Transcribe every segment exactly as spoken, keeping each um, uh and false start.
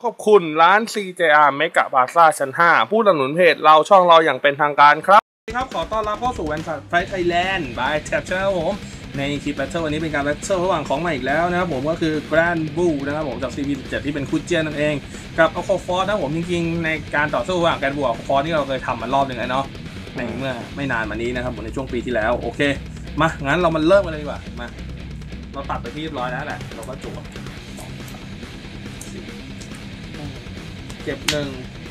ขอบคุณร้าน ซี เจ อาร์ เมกะ Plaza ชั้นห้าผู้สนับสนุนเพจเราช่องเราอย่างเป็นทางการครับครับขอต้อนรับเข้าสู่แวนซ์ไฟไทยแลนด์ by แท็บชาแนลผมในคลิปแบทเทิลวันนี้เป็นการแบทเทิลระหว่างของใหม่อีกแล้วนะครับผมก็คือ Grand Blue นะครับผมจาก ซี พี สิบเจ็ด ที่เป็นคู่เจี้ยนนั่นเองกับ Aqua Force นะผมจริงๆในการต่อสู้ระหว่าง Grand Blue กับ Aqua Force นี่เราเคยทำมารอบหนึ่งแล้วเนาะในเมื่อไม่นานมานี้นะครับผมในช่วงปีที่แล้วโอเคมางั้นเรามาเริ่มกันเลยดีกว่ามาเราตัดไปที่เรียบร้อยแล้วแหละเราก็จบเก็บหนึ่ง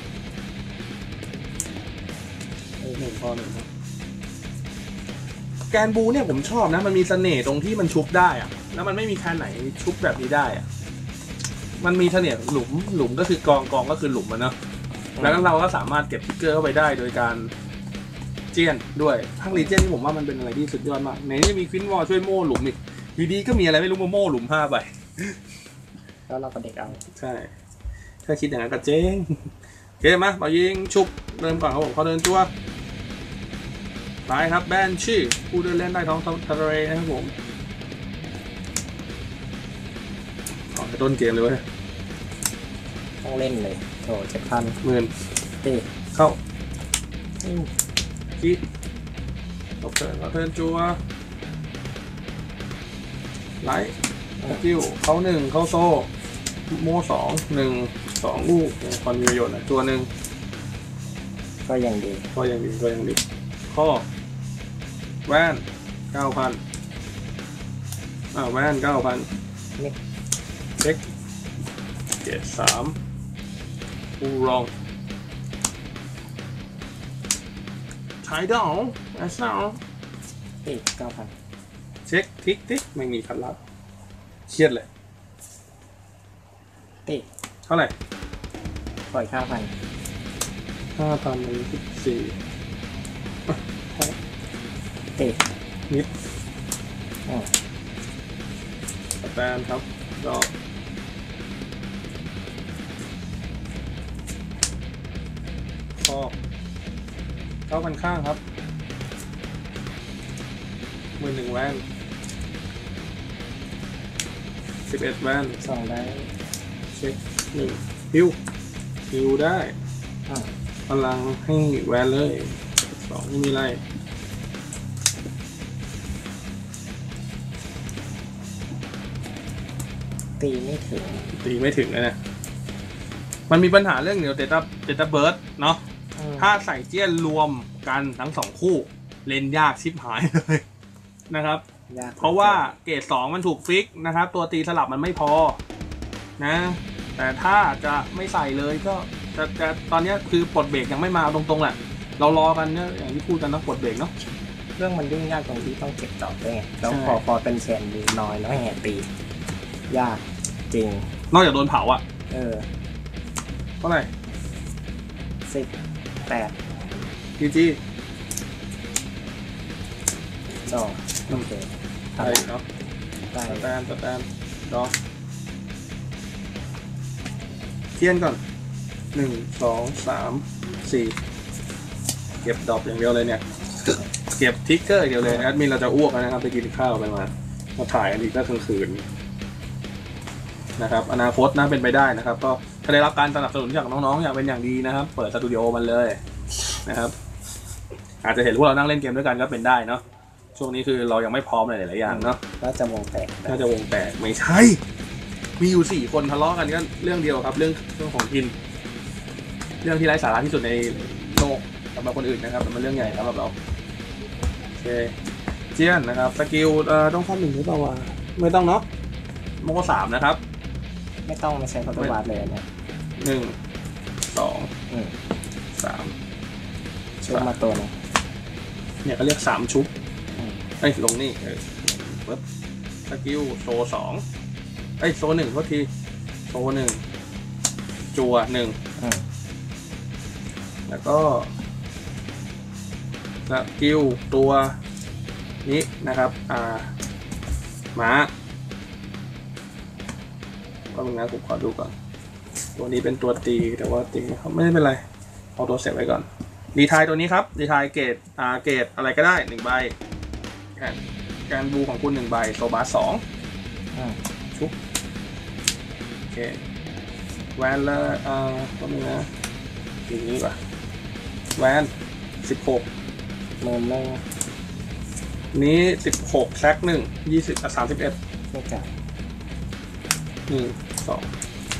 หนึ่งพอหนึ่งแกนบูเนี่ยผมชอบนะมันมีเสน่ห์ตรงที่มันชุบได้อะแล้วมันไม่มีแคนไหนชุบแบบนี้ได้อะมันมีเสน่ห์หลุมหลุมก็คือกองกองก็คือหลุมมันเนาะแล้วเราก็สามารถเก็บทิกเกอร์เข้าไปได้โดยการเจียนด้วยทั้งรีเจียนที่ผมว่ามันเป็นอะไรที่สุดยอดมากในนี้มีควินวอลช่วยโม่หลุมอีกทีดีก็มีอะไรไม่รู้มาโม่หลุมผ้าไปแล้วเราก็เด็กเอาใช่ถ้าคิดอย่างนั้นก็เจ๊งโอเคมาเรายิงชุบเริ่มก่อนครับผมเขาเดินตัวไปครับแบนชื่อผู้เดินเล่นได้ท้องทะเลนะครับผมขอต้นเกมเลยเว้ยต้องเล่นเลยโอ้เจ็ดพันหมื่นตีเข้าคิดตบเทิร์นเราเทิร์นจัวไลท์กิ้วเขาหนึ่งเขาโซ่โม่สองหนึ่งสองลูกคอนมีประโยชน์นะตัวหนึ่งก็ยังดีก็ยังดีก็ยังดีข้อแว่นเก้าพันอ่าแว่นเก้าพันเช็คเจ็ดสามอูรองใช้ดาวแอสซาวตีเก้าพันเช็คทิกทิกไม่มีคัดลับเครียดเลยตีเท่าไหร่ปล่อยห้าพันห้าพันหนึ่งสิบสี่ตีนิดสแตนครับดอกข้อเก้าพันข้างครับมือหนึ่งแวนสิบเอ็ดแวนสองได้เช็คหนึ่งฮิวฮิวได้พลังให้แวนเลยสองไม่มีไรตีไม่ถึงตีไม่ถึงเลยนะมันมีปัญหาเรื่องเดี๋ยวเตต้าเตต้าเบิร์ดเนาะถ้าใส่เจี้ยนรวมกันทั้งสองคู่เล่นยากชิบหายเลยนะครับเพราะว่าเกรดสองมันถูกฟิกนะครับตัวตีสลับมันไม่พอนะแต่ถ้าจะไม่ใส่เลยก็จะจะตอนนี้คือปลดเบรกยังไม่มาตรงๆแหละเรารอกันเนี่ยอย่างที่พูดกันนะปลดเบรกเนาะเรื่องมันยุ่งยากตรงที่ต้องเก็บดอกด้วยไงแล้วพอพอเป็นเชนดีน้อยแล้วแห่ตียากจริงนอกจากโดนเผาอ่ะเออเท่าไหร่สิบแปดจีจีสองโอเคใช่เนาะสแตนสแตนดอกเทียนก่อนหนึ่งสองสามสี่เก็บดอกอย่างเดียวเลยเนี่ยเก็บทิกเกอร์อย่างเดียวเลยแอดมินเราจะอ้วกนะครับไปกินข้าวไปมามาถ่ายอันนี้ก็กลางคืนนะครับอนาคตน่าเป็นไปได้นะครับก็ถ้าได้รับการสนับสนุนจากน้องๆอย่างเป็นอย่างดีนะครับเปิดสตูดิโอมันเลยนะครับอาจจะเห็นพวกเรานั่งเล่นเกมด้วยกันก็เป็นได้เนาะช่วงนี้คือเรายังไม่พร้อมในหลายๆอย่างเนาะน่าจะวงแตกน่าจะวงแตกไม่ใช่มีอยู่สี่คนทะเลาะกันก็เรื่องเดียวครับเรื่องเรื่องของกินเรื่องที่ไร้สาระที่สุดในโลกสำหรับคนอื่นนะครับมันเรื่องใหญ่สำหรับเราโอเคเจียนนะครับสกิลเอ่อต้องข้อหนึ่งหรือเปล่าวะไม่ต้องเนาะโมโกสามนะครับไม่ต้องไม่ใช้คอร์ดวาร์ดเลยเนี่ยหนึ่งสองสามชุบมาตัวนึงเนี่ยเขาเรียกสามชุบไอ้ลงนี่เออปึ๊บสกิลโซสองไอ้โซหนึ่งโทษทีโซหนึ่งจัวหนึ่งแล้วก็สกิลตัวนี้นะครับอ่าม้าก็มึงนะผมขอดูก่อนตัวนี้เป็นตัวตีแต่ว่าตีเขาไม่ได้เป็นไรเอาตัวเสร็จไว้ก่อนดีทายตัวนี้ครับดีทายเกรดอ่าเกรดอะไรก็ได้หนึ่งใบแกนบูของคุณหนึ่งใบโซบาสสองชุบโอเคแวนละเอ่อก็มีนะอย่างนี้ป่ะแวนสิบหกหมื่นหนึ่งนี้สิบหกแซกหนึ่งยี่สิบสามสิบเอ็ดไม่จ่ายหนึ่งสอง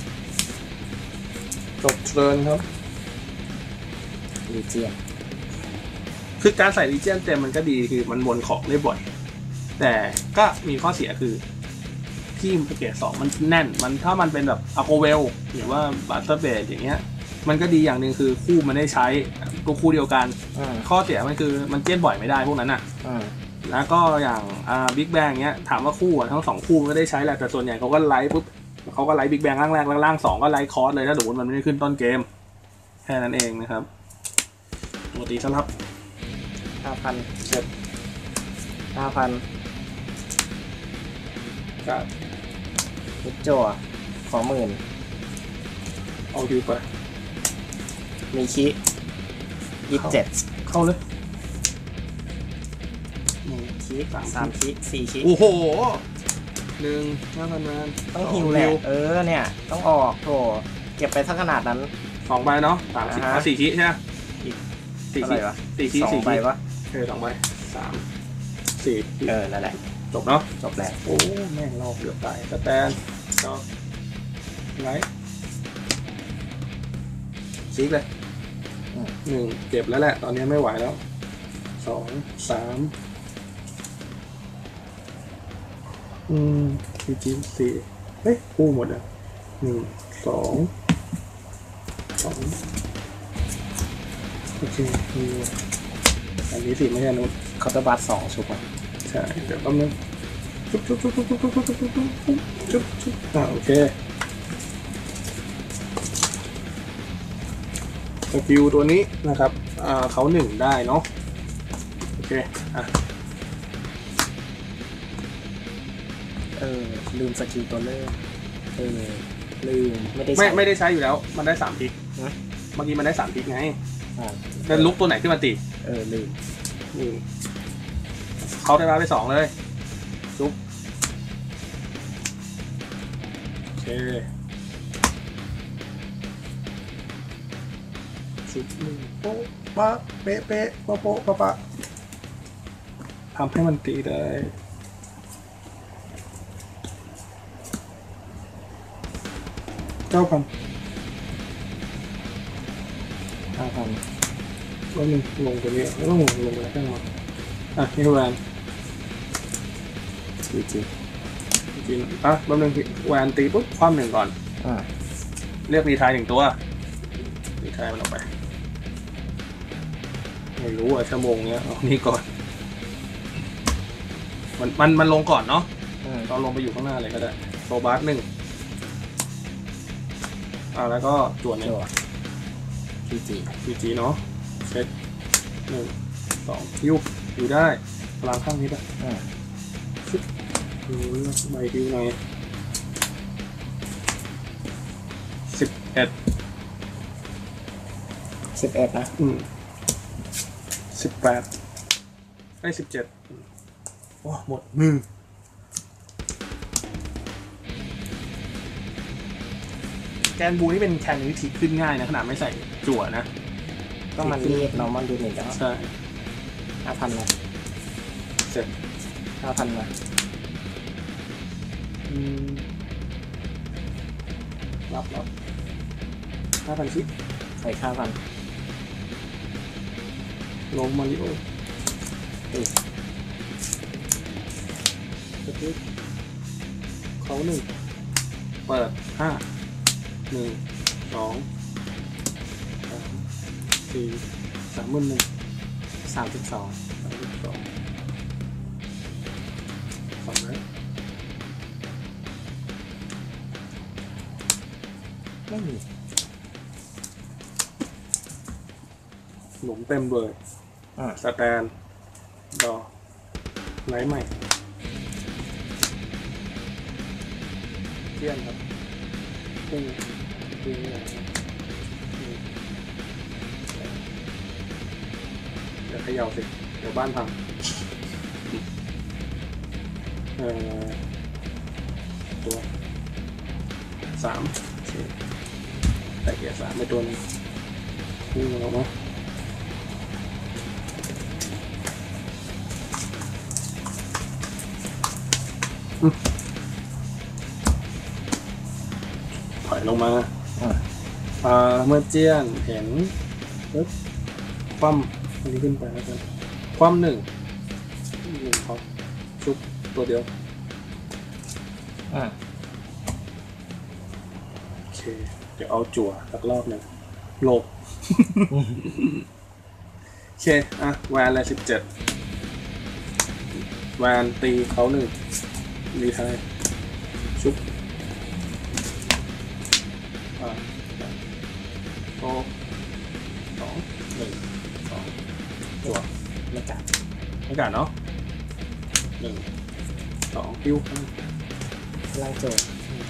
จบเทิร์นครับลีเจียนคือการใส่ลีเจียนเต็มมันก็ดีคือมันวนของได้บ่อยแต่ก็มีข้อเสียคือที่เกรดสองมันแน่นมันถ้ามันเป็นแบบอะโคเวลหรือว่าบัตเตอร์เบดอย่างเงี้ยมันก็ดีอย่างหนึ่งคือคู่มันได้ใช้ตัวคู่เดียวกันข้อเสียมันคือมันเจี้ยนบ่อยไม่ได้พวกนั้นอ่ะแล้วก็อย่างอ่าบิ๊กแบงเงี้ยถามว่าคู่ทั้งสองคู่มันก็ได้ใช้แหละแต่ส่วนใหญ่เขาก็ไลฟ์ปุ๊บเขาก็ไลฟ์บิ๊กแบงล่างแรกแล้วล่างสองก็ไลฟ์คอร์สเลยถ้าสมมติมันไม่ได้ขึ้นต้นเกมแค่นั้นเองนะครับปกติสำหรับห้าพันเจ็ดห้าพันกับมิดจั่วสองหมื่นเอาฮิวไปมีคิยี่สิบเจ็ดเข้าเลยหนึ่งคิสามคิสี่คิโอ้โหหนึ่งห้าพันนานต้องฮิวแหละเออเนี่ยต้องออกโถเก็บไปทั้งขนาดนั้นสองใบเนาะสามสิบสี่คิใช่ไหมสี่คิวะสี่คิสองใบวะเออสองใบสามสี่เออนั่นแหละจบเนาะจบแล้วโอ้แม่งรอบเกือบตายสแตนก็ไงชี้เลยหนึ่งเจ็บแล้วแหละตอนนี้ไม่ไหวแล้วสองสามอืมสี่จีสี่เฮ้ยคู่หมดอ่ะหนึ่งสองสองโอเคอันนี้สี่ไม่ใช่นุ๊กเคาน์เตอร์บัสสองชุบอ่ะใช่เดี๋ยวแป๊บนึงชุบชุบชุบชุบชุบชุบชุบชุบชุบชุบชุบอ่าโอเคสกิลตัวนี้นะครับอ่าเขาหนึ่งได้เนาะโอเคอ่ะเออลืมสกิลตัวเลือกเออลืมไม่ได้ไม่ไม่ได้ใช้อยู่แล้วมันได้สามทิกเมื่อกี้มันได้สามทิกไงแล้วลุกตัวไหนขึ้นมาตีเออลืมเขาได้รับไปสองเลยซุปโอเคซุปหนึ่งโป๊ะปะเป๊ะเป๊ะโป๊ะโป๊ะปะปะทำให้มันตีได้เก้าพันห้าพันก็มึงลงตัวนี้แล้วก็ลงลงไปแล้วกันมาอ่ะนี่แวนจริงจริงจริงอ่ะแป๊บนึงแวนตีปุ๊บคว่ำหนึ่งก่อนอ่าเรียกรีไทายหนึ่งตัวรีไทายมันออกไปไม่รู้อ่ะชั่วโมงเนี้ยเอานี่ก่อนมันมันมันลงก่อนเนาะเราลงไปอยู่ข้างหน้าเลยก็ได้โซบาร์หนึ่งอ่าแล้วก็จวนหนึ่งพีจีพีจีเนาะเซตหนึ่งสองฮิวอยู่ได้พลังข้างนี้ป่ะอ่าชุดอืมใบฮิวหน่อยสิบเอ็ดสิบเอ็ดนะอืมสิบแปดได้สิบเจ็ดโอ้หมดมือแกนบูนี่เป็นแคนวิธีขึ้นง่ายนะขนาดไม่ใส่จั่วนะก็มันเรียกนอร์มอนดูหนึ่งแล้วใช่ห้าพันนะเสร็จห้าพันนะรับรับห้าพันชิปใส่ห้าพันลงมาริโอติดสติ๊กเขาหนึ่งเปิดห้าหนึ่งสองสามสี่สามหมื่นหนึ่งสามสิบสองสามสิบสองสองนะไม่มีหลุมเต็มเลยสแตนดอไลท์ใหม่เที่ยนครับปุ้งปุ้งอะไรเดี๋ยวขย่าสิเดี๋ยวบ้านพังเอ่อตัวสามส่เกียร์สามไปตัวนึงนี่มาแล้วมั้งถอยลงมาอ่าเมื่อเจียนเห็นปึ๊บคว่ำอันนี้ขึ้นไปแล้วกันคว่ำหนึ่งหนึ่งเขาชุบตัวเดียวอ่าโอเคเดี๋ยวเอาจั่วสักรอบหนึ่งหลบโอเคอ่ะแวนอะไรสิบเจ็ดแวนตีเขาหนึ่งรีไทยชุบอ่าโอสองหนึ่งสองจั่วไม่กัดไม่กัดเนาะหนึ่งสองคิวล่างโจด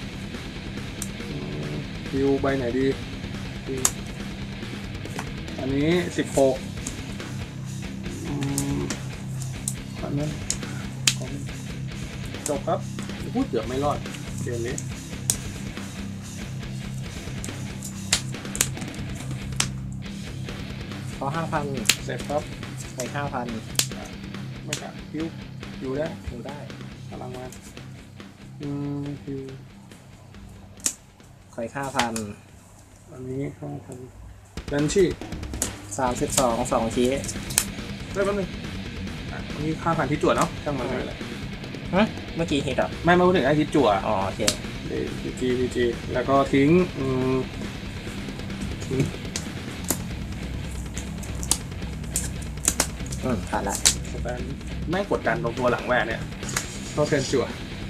คิวใบไหนดีอันนี้สิบหกอันนั้นจบครับพูดเกือบไม่รอดเกมนี้ขอห้าพันเสร็จครับใส่ห้าพันไม่กัดคิวอยู่ได้อยู่ได้พลังมาอืมคิวขอยห้าพันอันนี้ห้าพันดันชี่สามสิบสองสองทีได้แป๊บนึงอันนี้ห้าพันที่จั่วเนาะช่างมันเลยฮะเมื่อกี้ฮิตอ่ะไม่ไม่พูดถึงไอ้ที่จั่วอ๋อโอเคดีจีดีจีแล้วก็ทิ้งอืมอืมผ่านละแตนไม่กดดันตรงตัวหลังแหวนเนี่ยเข้าเทนจั่ว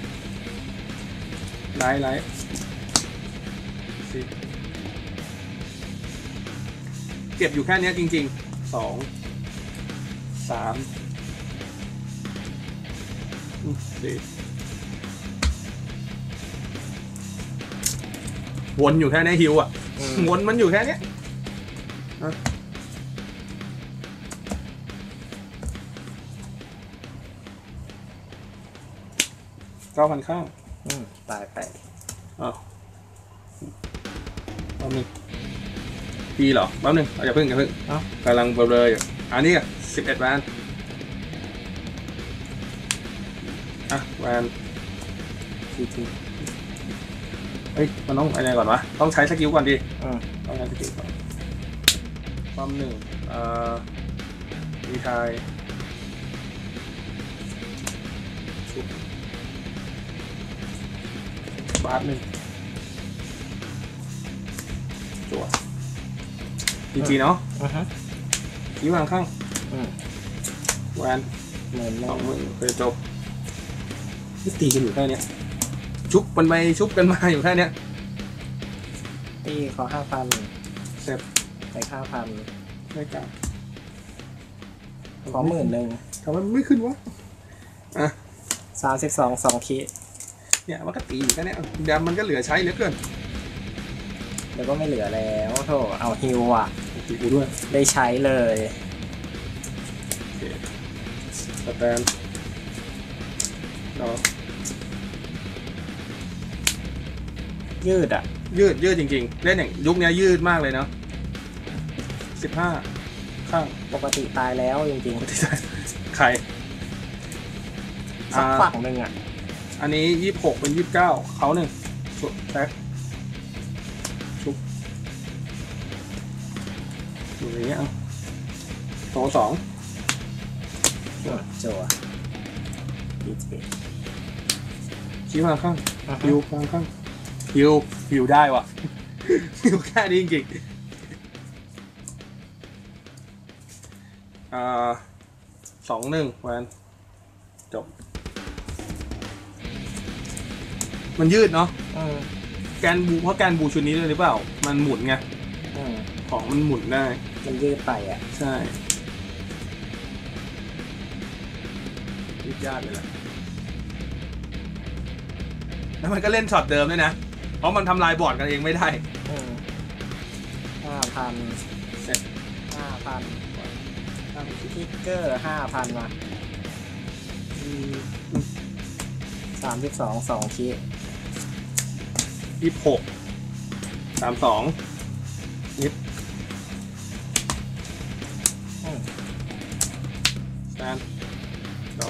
ไลท์ไลท์เก็บอยู่แค่นี้จริงๆสองสามสี่วนอยู่แค่นี้ฮิวอ่ะวนมันอยู่แค่นี้เก้าพันข้างตายไปอ้าวแป๊บนึงปีเหรอแป๊บนึงอย่าเพิ่งอย่าเพิ่งกำลังเบลอๆอยู่อันนี้อ่ะสิบเอ็ดแวนอ่ะแวนทีทีเฮ้ยมันต้องอะไรก่อนวะต้องใช้สกิลก่อนดิต้องใช้สกิลก่อนความหนึ่งอ่าดีไทยบาทหนึ่งจั่วจีจีเนาะคิ้ววางข้างแวนหมื่นสองหมื่นเคยจบตีกันอยู่แค่นี้ชุบกันไปชุบกันมาอยู่แค่นี้ตีขอห้าพันเสร็จใส่ห้าพันไม่กล้าขอหมื่นหนึ่งทำไมไม่ขึ้นวะอ่ะสามสิบสองสองคีเนี่ยมันก็ตีอยู่แค่นี้เดี๋ยวมันก็เหลือใช้เหลือเกินเดี๋ยวก็ไม่เหลือแล้วโถเอาฮิวอ่ะตีกูด้วยได้ใช้เลยสแตนยืดอ่ะยืดยืดจริงๆเล่นอย่างยุคนี้ยืดมากเลยเนาะสิบห้าข้างปกติตายแล้วจริงๆใครสักฝั่งหนึ่งอ่ะอันนี้ยี่สิบหกเป็นยี่สิบเก้าเขาหนึ่งชุบแท็กชุบอยู่อย่างเงี้ยโตสองจั่วดีเจชี้มาข้างฮิวข้างข้างฮิวฮิวได้วะฮิวแค่นี้จริงๆอ่าสองหนึ่งแวนจบมันยืดเนาะแกนบูเพราะแกนบูชุดนี้ด้วยหรือเปล่ามันหมุนไงของมันหมุนได้มันยืดไปอ่ะใช่ยืดยากเลยแหละแล้วมันก็เล่นช็อตเดิมด้วยนะเพราะมันทำลายบอร์ดกันเองไม่ได้ห้าพันเสร็จห้าพันทิกเกอร์ห้าพันมาสามสิบสองสองคียี่สิบหกสามสองนต่อ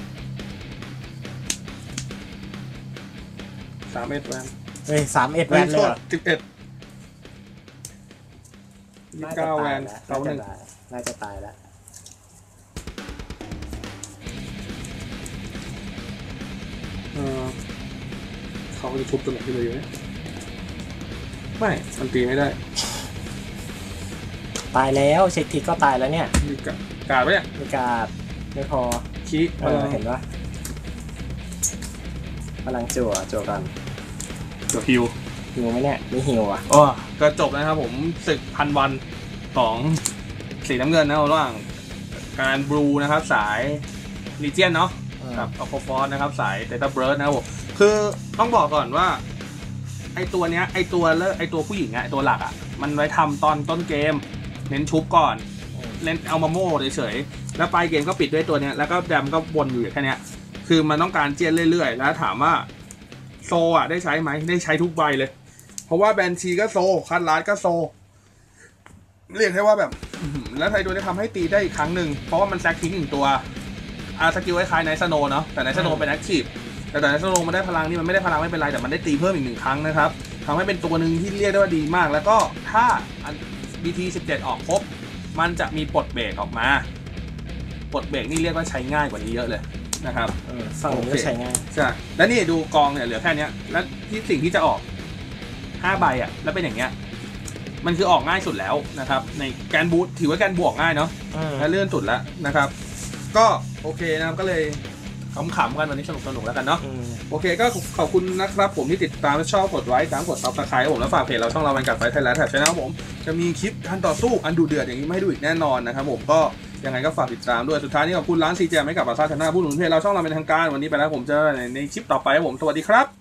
สามเอ็ดแวนเฮ้ยสามเอ็ดแวนเลยเหรอสิบเอ็ดยี่สิบเก้าแวนเขาหนึ่งน่าจะตายแล้วเออเขาจะทุบตัวไหนที่เลยอยู่ไหมไม่มันตีไม่ได้ตายแล้วเช็คทีก็ตายแล้วเนี่ยมีกาการ์ดไหมเนี่ยมีการ์ดไม่พอขี้เออเห็นปะพลังจั่วจั่วกันจั่วฮิวฮิวไหมเนี่ยมีฮิวอ่ะอ๋อก็จบแล้วครับผมศึกพันวันของสีน้ำเงินนะระหว่างการบลูนะครับสายลีเจียนเนาะกับออโคฟอสนะครับสายเดต้าเบิร์ดนะครับผมคือต้องบอกก่อนว่าไอตัวเนี้ยไอตัวเลิกไอตัวผู้หญิงอะไอตัวหลักอะมันไว้ทำตอนต้นเกมเน้นชุบก่อนเล่นเอามาโม่เฉยๆแล้วปลายเกมก็ปิดด้วยตัวเนี้ยแล้วก็แดมก็วนอยู่แค่เนี้ยคือมันต้องการเจียนเรื่อยๆแล้วถามว่าโซอะได้ใช้ไหมได้ใช้ทุกใบเลยเพราะว่าแบนชีก็โซคันลาดก็โซเรียกให้ว่าแบบแล้วไทยโดยได้ทำให้ตีได้อีกครั้งหนึ่งเพราะว่ามันแซกทิ้งหนึ่งตัวอาสกิลคล้ายๆไนท์สโนเนาะแต่ไนท์สโนเป็นแอคทีฟแต่ไนท์สโนมันได้พลังนี่มันไม่ได้พลังไม่เป็นไรแต่มันได้ตีเพิ่มอีกหนึ่งครั้งนะครับทำให้เป็นตัวหนึ่งที่เรียกได้ว่าดีมากแล้วก็ถ้า บี ที สิบเจ็ด ออกครบมันจะมีปลดเบรกออกมาปลดเบรกนี่เรียกว่าใช้ง่ายกว่านี้เยอะเลยนะครับฝั่งนี้ก็ใช้ง่ายใช่แล้วนี่ดูกองเนี่ยเหลือแค่นี้แล้วที่สิ่งที่จะออกห้าใบอ่ะแล้วเป็นอย่างเงี้ยมันคือออกง่ายสุดแล้วนะครับในแกนบูทถือว่าแกนบวกง่ายเนาะและเลื่อนสุดแล้วนะครับก็โอเคนะครับก็เลยขำๆกันวันนี้สนุกสนุกแล้วกันเนาะโอเคก็ขอบคุณนะครับผมที่ติดตามและชอบกดไลค์ตามกดซับสไครต์ผมแล้วฝากเพจเราช่องเราเป็นการไฟไทยแลนด์แถบชาแนลผมจะมีคลิปการต่อสู้อันดุเดือดอย่างนี้ไม่ให้ดูอีกแน่นอนนะครับผมก็ยังไงก็ฝากติดตามด้วยสุดท้ายนี้ขอบคุณร้านซีเจไม่กับบาซ่าชนะผู้หนุนเพจเราช่องเราเป็นทางการวันนี้ไปแล้วผมเจอในคลิปต่อไปผมสวัสดีครับ